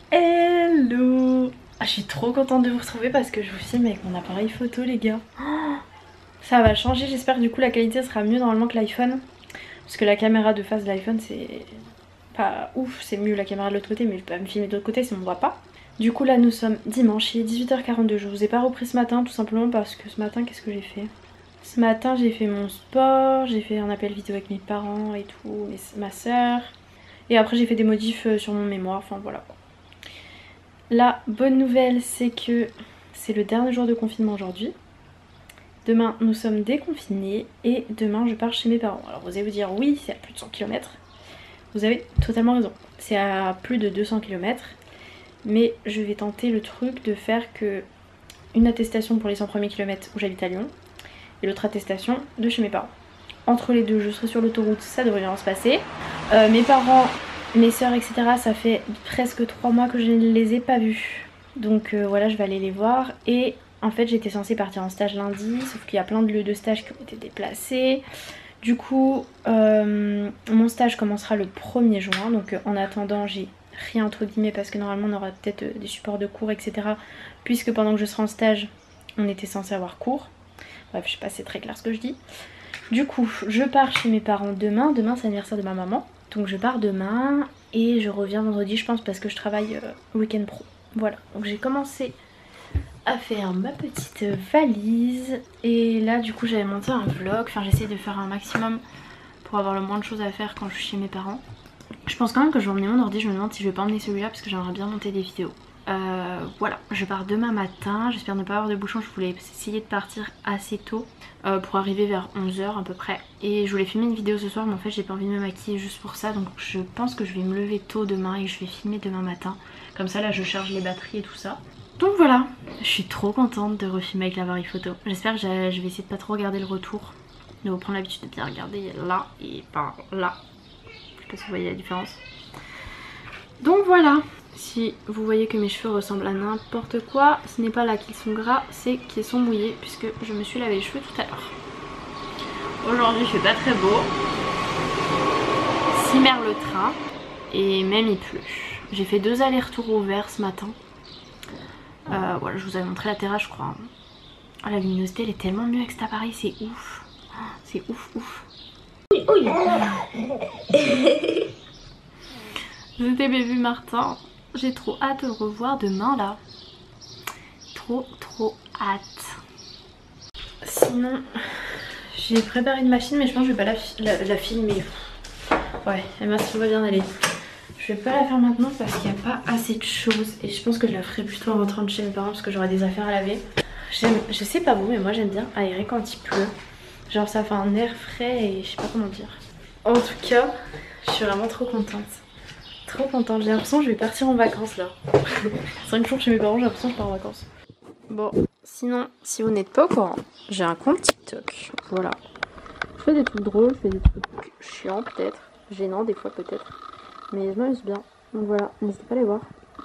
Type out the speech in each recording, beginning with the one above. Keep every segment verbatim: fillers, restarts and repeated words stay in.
Hello. Ah, je suis trop contente de vous retrouver parce que je vous filme avec mon appareil photo les gars. Oh, ça va changer, j'espère que du coup la qualité sera mieux normalement que l'iPhone. Parce que la caméra de face de l'iPhone c'est pas ouf, c'est mieux la caméra de l'autre côté mais je peux pas me filmer de l'autre côté sinon on voit pas. Du coup là nous sommes dimanche, il est dix-huit heures quarante-deux, je vous ai pas repris ce matin tout simplement parce que ce matin qu'est-ce que j'ai fait? Ce matin j'ai fait mon sport, j'ai fait un appel vidéo avec mes parents et tout, et ma soeur. Et après j'ai fait des modifs sur mon mémoire, enfin voilà. La bonne nouvelle c'est que c'est le dernier jour de confinement aujourd'hui. Demain nous sommes déconfinés et demain je pars chez mes parents. Alors vous allez vous dire oui c'est à plus de cent kilomètres. Vous avez totalement raison, c'est à plus de deux cents kilomètres. Mais je vais tenter le truc de faire que une attestation pour les cent premiers kilomètres où j'habite à Lyon et l'autre attestation de chez mes parents. Entre les deux je serai sur l'autoroute, ça devrait bien se passer. Euh, mes parents, mes soeurs et cetera ça fait presque trois mois que je ne les ai pas vus. Donc euh, voilà je vais aller les voir et en fait j'étais censée partir en stage lundi sauf qu'il y a plein de lieux de stage qui ont été déplacés. Du coup euh, mon stage commencera le premier juin donc euh, en attendant j'ai rien entre guillemets parce que normalement on aura peut-être euh, des supports de cours etc. Puisque pendant que je serai en stage on était censé avoir cours. Bref je sais pas si c'est très clair ce que je dis. Du coup je pars chez mes parents demain, demain c'est l'anniversaire de ma maman. Donc je pars demain et je reviens vendredi je pense parce que je travaille euh, week-end pro. Voilà donc j'ai commencé à faire ma petite valise et là du coup j'avais monté un vlog, enfin j'essaie de faire un maximum pour avoir le moins de choses à faire quand je suis chez mes parents. Je pense quand même que je vais emmener mon ordi, je me demande si je vais pas emmener celui-là parce que j'aimerais bien monter des vidéos. Euh, voilà, je pars demain matin, j'espère ne pas avoir de bouchons, je voulais essayer de partir assez tôt euh, pour arriver vers onze heures à peu près. Et je voulais filmer une vidéo ce soir mais en fait j'ai pas envie de me maquiller juste pour ça donc je pense que je vais me lever tôt demain et je vais filmer demain matin. Comme ça là je charge les batteries et tout ça. Donc voilà, je suis trop contente de refilmer avec l'appareil photo. J'espère que je vais essayer de pas trop regarder le retour, de reprendre l'habitude de bien regarder là et par là. Je sais pas si vous voyez la différence. Donc voilà, si vous voyez que mes cheveux ressemblent à n'importe quoi, ce n'est pas là qu'ils sont gras, c'est qu'ils sont mouillés puisque je me suis lavé les cheveux tout à l'heure. Aujourd'hui il fait pas très beau, cimer le train et même il pleut. J'ai fait deux allers-retours au vert ce matin. Euh, voilà, je vous avais montré la terrasse je crois. Oh, la luminosité elle est tellement mieux avec cet appareil, c'est ouf. C'est ouf ouf. Oui, oui. Je t'ai bébé Martin, j'ai trop hâte de le revoir demain là. Trop trop hâte. Sinon, j'ai préparé une machine mais je pense que je vais pas la, la, la filmer. Ouais, Emma ça va bien aller. Je vais pas la faire maintenant parce qu'il n'y a pas assez de choses et je pense que je la ferai plutôt en rentrant de chez mes parents parce que j'aurai des affaires à laver. Je sais pas vous mais moi j'aime bien aérer quand il pleut. Genre ça fait un air frais et je sais pas comment dire. En tout cas, je suis vraiment trop contente. Trop contente, j'ai l'impression que je vais partir en vacances là. cinq jours chez mes parents, j'ai l'impression que je pars en vacances. Bon, sinon, si vous n'êtes pas au courant, j'ai un compte TikTok. Voilà. Je fais des trucs drôles, je fais des trucs chiants peut-être, gênants des fois peut-être. Mais je m'amuse bien, donc voilà, n'hésitez pas à les voir.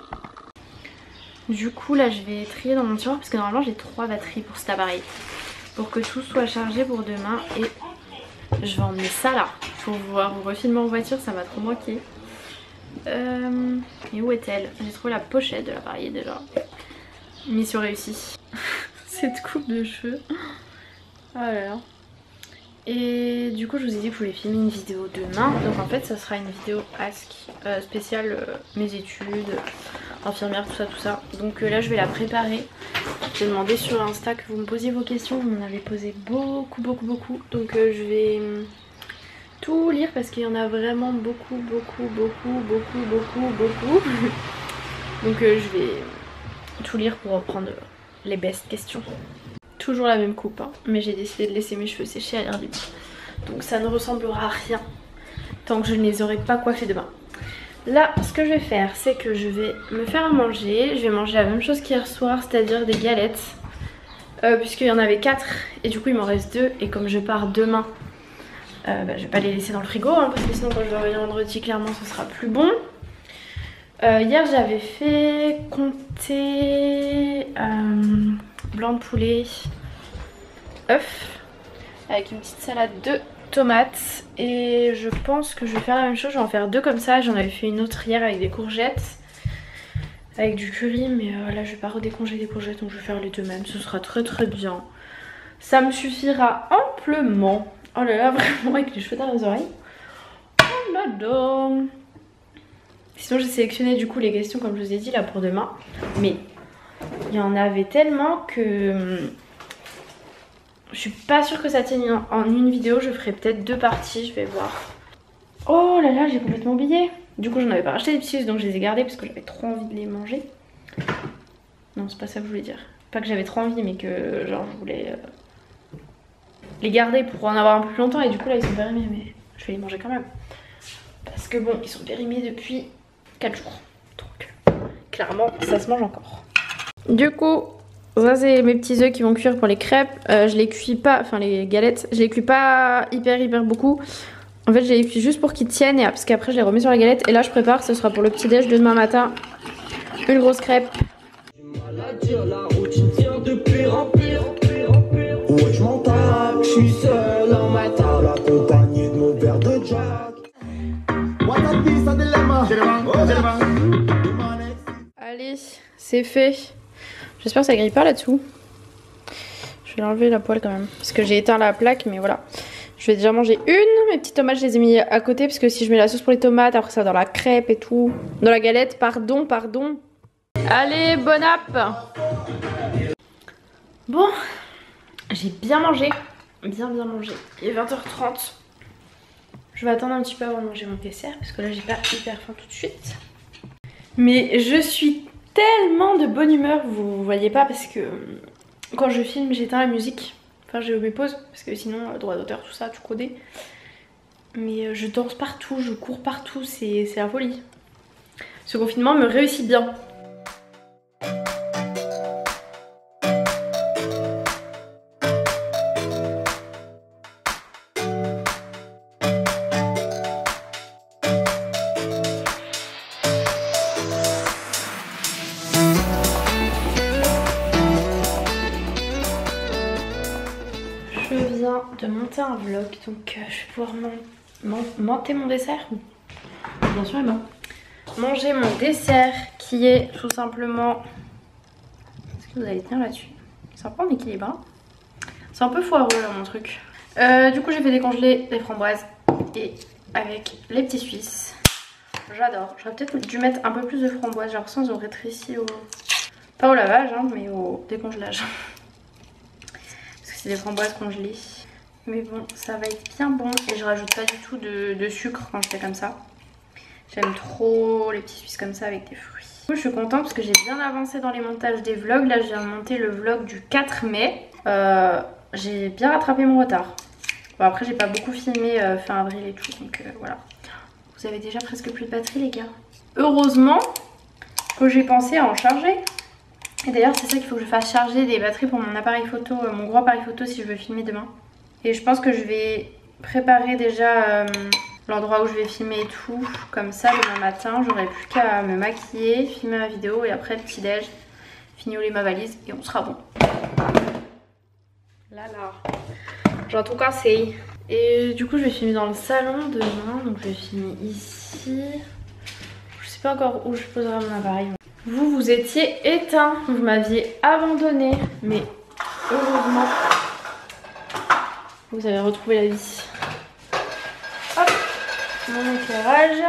Du coup là je vais trier dans mon tiroir parce que normalement j'ai trois batteries pour cet appareil. Pour que tout soit chargé pour demain et je vais emmener ça là. Pour pouvoir vous refilmer en voiture, ça m'a trop manqué. Euh... Et où est-elle? J'ai trouvé la pochette de l'appareil déjà. Mission réussie. Cette coupe de cheveux. Oh là là. Et du coup je vous ai dit que je voulais filmer une vidéo demain. Donc en fait ça sera une vidéo ask euh, spéciale euh, mes études, infirmière, tout ça tout ça. Donc euh, là je vais la préparer. J'ai demandé sur Insta que vous me posiez vos questions. Vous m'en avez posé beaucoup beaucoup beaucoup. Donc euh, je vais euh, tout lire parce qu'il y en a vraiment beaucoup beaucoup beaucoup beaucoup beaucoup beaucoup. Donc euh, je vais tout lire pour reprendre les best questions. Toujours la même coupe hein, mais j'ai décidé de laisser mes cheveux sécher à l'air libre. Donc ça ne ressemblera à rien tant que je ne les aurai pas coiffés demain. Là ce que je vais faire c'est que je vais me faire à manger. Je vais manger la même chose qu'hier soir, c'est-à-dire des galettes. Euh, Puisqu'il y en avait quatre et du coup il m'en reste deux. Et comme je pars demain, euh, bah, je vais pas les laisser dans le frigo hein, parce que sinon quand je vais revenir vendredi clairement ce sera plus bon. Euh, hier j'avais fait comté euh, blanc de poulet, œuf, avec une petite salade de tomates. Et je pense que je vais faire la même chose, je vais en faire deux comme ça. J'en avais fait une autre hier avec des courgettes. avec du curry, mais euh, là je vais pas redécongeler les courgettes, donc je vais faire les deux mêmes, ce sera très très bien. Ça me suffira amplement. Oh là là, vraiment avec les cheveux dans les oreilles. Oh là là. Sinon j'ai sélectionné du coup les questions comme je vous ai dit là pour demain, mais il y en avait tellement que je suis pas sûre que ça tienne en une vidéo. Je ferai peut-être deux parties, je vais voir. Oh là là, j'ai complètement oublié. Du coup j'en avais pas racheté des petits, donc je les ai gardés parce que j'avais trop envie de les manger. Non, c'est pas ça que je voulais dire. Pas que j'avais trop envie, mais que genre je voulais euh, les garder pour en avoir un peu plus longtemps. Et du coup là ils sont périmés, mais je vais les manger quand même. Parce que bon, ils sont périmés depuis quatre jours. Donc clairement ça se mange encore. Du coup, ça c'est mes petits œufs qui vont cuire pour les crêpes. Euh, je les cuis pas, enfin les galettes, je les cuis pas hyper hyper beaucoup. En fait je les cuis juste pour qu'ils tiennent, et parce qu'après je les remets sur la galette. Et là je prépare, ce sera pour le petit déj de demain matin. Une grosse crêpe. Allez, c'est fait. J'espère que ça grille pas là-dessous. Je vais l'enlever la poêle quand même, parce que j'ai éteint la plaque, mais voilà. Je vais déjà manger une. Mes petites tomates, je les ai mis à côté, parce que si je mets la sauce pour les tomates, après ça dans la crêpe et tout. Dans la galette, pardon, pardon. Allez, bon app. Bon, j'ai bien mangé. Bien, bien mangé. Il est vingt heures trente. Je vais attendre un petit peu avant de manger mon dessert, parce que là, j'ai pas hyper faim tout de suite. Mais je suis tellement de bonne humeur, vous voyez pas, parce que quand je filme, j'éteins la musique. Enfin, j'ai mes pauses, parce que sinon, droit d'auteur, tout ça, tout codé. Mais je danse partout, je cours partout, c'est la folie. Ce confinement me réussit bien. De monter un vlog, donc euh, je vais pouvoir monter mon dessert. Bien sûr, non. Manger mon dessert qui est tout simplement. Est-ce que vous allez tenir là-dessus? C'est un peu en équilibre, hein. C'est un peu foireux là mon truc. Euh, du coup, j'ai fait décongeler les framboises et avec les petits Suisses. J'adore. J'aurais peut-être dû mettre un peu plus de framboises. J'ai l'impression qu'ils ont rétréci au. Pas au lavage, hein, mais au décongelage. Parce que c'est des framboises congelées. Mais bon, ça va être bien bon. Et je rajoute pas du tout de, de sucre quand je fais comme ça. J'aime trop les petits Suisses comme ça avec des fruits. Du coup, je suis contente parce que j'ai bien avancé dans les montages des vlogs. Là, je viens de monter le vlog du quatre mai. Euh, j'ai bien rattrapé mon retard. Bon, après, j'ai pas beaucoup filmé euh, fin avril et tout. Donc euh, voilà. Vous avez déjà presque plus de batterie, les gars. Heureusement que j'ai pensé à en charger. Et d'ailleurs, c'est ça qu'il faut que je fasse charger des batteries pour mon appareil photo, euh, mon gros appareil photo si je veux filmer demain. Et je pense que je vais préparer déjà euh, l'endroit où je vais filmer et tout. Comme ça, demain matin, j'aurai plus qu'à me maquiller, filmer ma vidéo et après le petit déj, fignoler ma valise et on sera bon. Là là, j'ai un tout cassé. Et du coup, je vais filmer dans le salon demain. Donc je vais filmer ici. Je sais pas encore où je poserai mon appareil. Vous, vous étiez éteint, vous m'aviez abandonné, mais heureusement, vous avez retrouvé la vie. Hop, mon éclairage.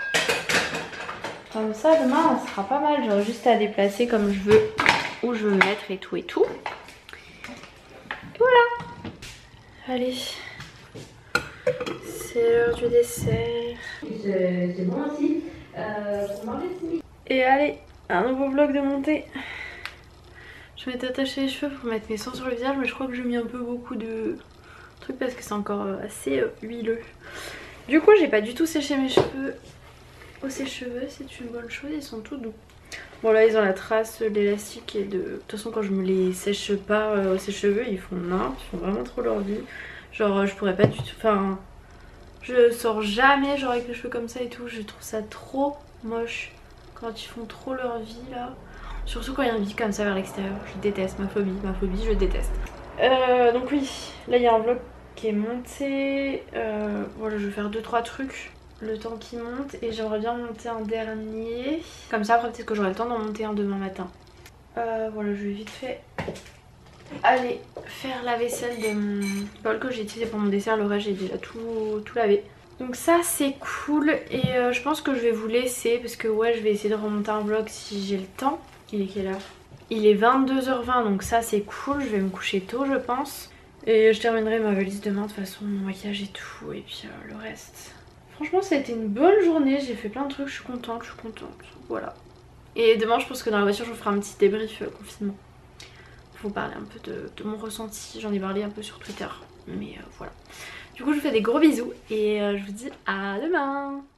Comme ça, demain, ça sera pas mal. J'aurai juste à déplacer comme je veux, où je veux me mettre et tout et tout. Et voilà. Allez, c'est l'heure du dessert. C'est bon aussi. Euh, pour manger, et allez, un nouveau vlog de montée. Je vais t'attacher les cheveux pour mettre mes sangs sur le visage, mais je crois que j'ai mis un peu beaucoup de trucs parce que c'est encore assez huileux. Du coup, j'ai pas du tout séché mes cheveux au sèche-cheveux, c'est une bonne chose, ils sont tout doux. Bon là, ils ont la trace de l'élastique et de... De toute façon, quand je me les sèche pas au sèche-cheveux, ils font n'importe, ils font vraiment trop leur vie. Genre, je pourrais pas du tout... Enfin, je sors jamais genre avec les cheveux comme ça et tout, je trouve ça trop moche quand ils font trop leur vie là. Surtout quand il y a un vide comme ça vers l'extérieur, je déteste, ma phobie, ma phobie, je déteste. Euh, donc oui, là il y a un vlog qui est monté, euh, voilà je vais faire deux trois trucs. le temps qui monte et j'aimerais bien monter un dernier. Comme ça après peut-être que j'aurai le temps d'en monter un demain matin. Euh, voilà, je vais vite fait aller faire la vaisselle de mon bol que j'ai utilisé pour mon dessert. Le reste j'ai déjà tout, tout lavé. Donc ça c'est cool et euh, je pense que je vais vous laisser parce que ouais je vais essayer de remonter un vlog si j'ai le temps. Il est quelle heure? Il est vingt-deux heures vingt donc ça c'est cool, je vais me coucher tôt je pense. Et je terminerai ma valise demain de toute façon, mon maquillage et tout, et puis euh, le reste. Franchement ça a été une bonne journée, j'ai fait plein de trucs, je suis contente, je suis contente, voilà. Et demain je pense que dans la voiture je vous ferai un petit débrief euh, confinement. Pour vous parler un peu de, de mon ressenti, j'en ai parlé un peu sur Twitter, mais euh, voilà. Du coup je vous fais des gros bisous et euh, je vous dis à demain.